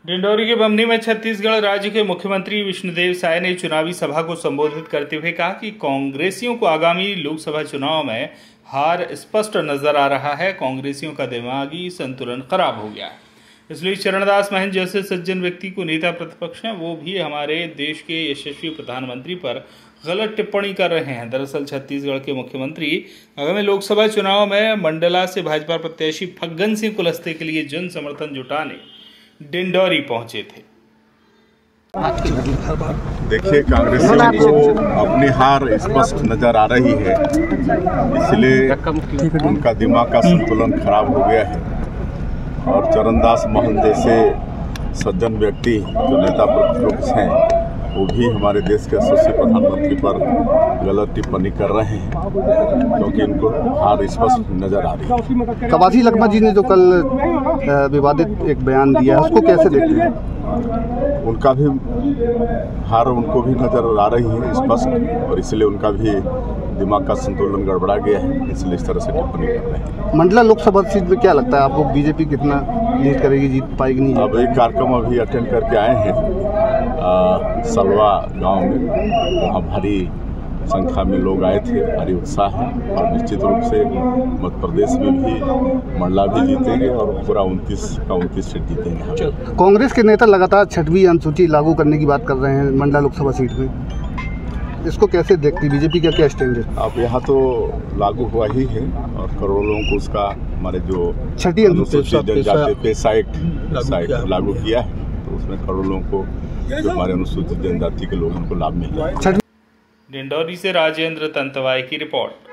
डिंडौरी के बमनी में छत्तीसगढ़ राज्य के मुख्यमंत्री विष्णुदेव साय ने चुनावी सभा को संबोधित करते हुए कहा कि कांग्रेसियों को आगामी लोकसभा चुनाव में हार स्पष्ट नजर आ रहा है। कांग्रेसियों का दिमागी संतुलन खराब हो गया है, इसलिए चरणदास महंत जैसे सज्जन व्यक्ति को नेता प्रतिपक्ष हैं, वो भी हमारे देश के यशस्वी प्रधानमंत्री पर गलत टिप्पणी कर रहे हैं। दरअसल छत्तीसगढ़ के मुख्यमंत्री आगामी लोकसभा चुनाव में मंडला से भाजपा प्रत्याशी फग्गन सिंह कुलस्ते के लिए जन समर्थन जुटाने डिंडौरी पहुंचे थे। देखिए, कांग्रेसियों को अपनी हार स्पष्ट नजर आ रही है, इसलिए उनका दिमाग का संतुलन खराब हो गया है और चरणदास महंत जैसे सज्जन व्यक्ति जो नेता प्रतिपक्ष हैं, वो भी हमारे देश के यशस्वी प्रधानमंत्री पर गलत टिप्पणी कर रहे हैं, क्योंकि इनको हार स्पष्ट नजर आ रही है। कवासी लखमा जी ने जो कल विवादित एक बयान दिया है, उसको कैसे देखते हैं? उनका भी हार उनको भी नजर आ रही है स्पष्ट, और इसलिए उनका भी दिमाग का संतुलन गड़बड़ा गया है, इसलिए इस तरह से टिप्पणी कर रहे हैं। मंडला लोकसभा सीट में क्या लगता है आपको, बीजेपी कितना लीड करेगी, जीत पाएगी नहीं? अब एक कार्यक्रम अभी अटेंड करके आए हैं सलवा गांव में, वहाँ भारी संख्या में लोग आए थे, भारी उत्साह है और निश्चित रूप से मध्य प्रदेश में भी मंडला भी जीतेंगे और पूरा 29 सीट जीतेंगे। कांग्रेस के नेता लगातार 6वीं अनुसूची लागू करने की बात कर रहे हैं मंडला लोकसभा सीट में, इसको कैसे देखती, बीजेपी का क्या स्टैंड है? अब यहाँ तो लागू हुआ ही है और करोड़ों लोगों को उसका हमारे जो 6ठी अनुसूची जनजाति पेशा एक्ट लागू किया है, तो उसमें करोड़ों लोगों को जो हमारे अनुसूचित जनजाति के लोगों को लाभ मिल रहा है। डिंडौरी से राजेंद्र तंतवाई की रिपोर्ट।